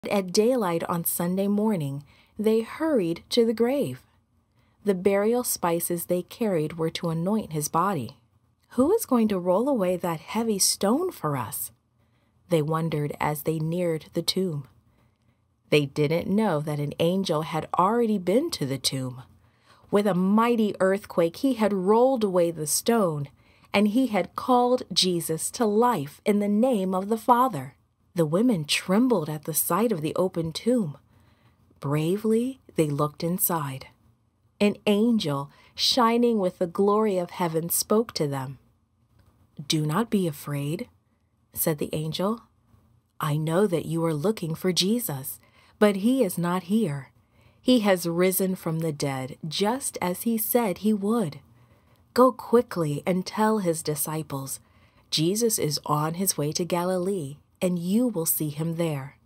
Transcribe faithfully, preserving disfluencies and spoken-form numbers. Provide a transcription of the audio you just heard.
At daylight on Sunday morning, they hurried to the grave. The burial spices they carried were to anoint his body. Who is going to roll away that heavy stone for us? They wondered as they neared the tomb. They didn't know that an angel had already been to the tomb. With a mighty earthquake, he had rolled away the stone, and he had called Jesus to life in the name of the Father. The women trembled at the sight of the open tomb. Bravely, they looked inside. An angel, shining with the glory of heaven, spoke to them. "Do not be afraid," said the angel. "I know that you are looking for Jesus, but he is not here. He has risen from the dead, just as he said he would. Go quickly and tell his disciples, Jesus is on his way to Galilee, and you will see him there."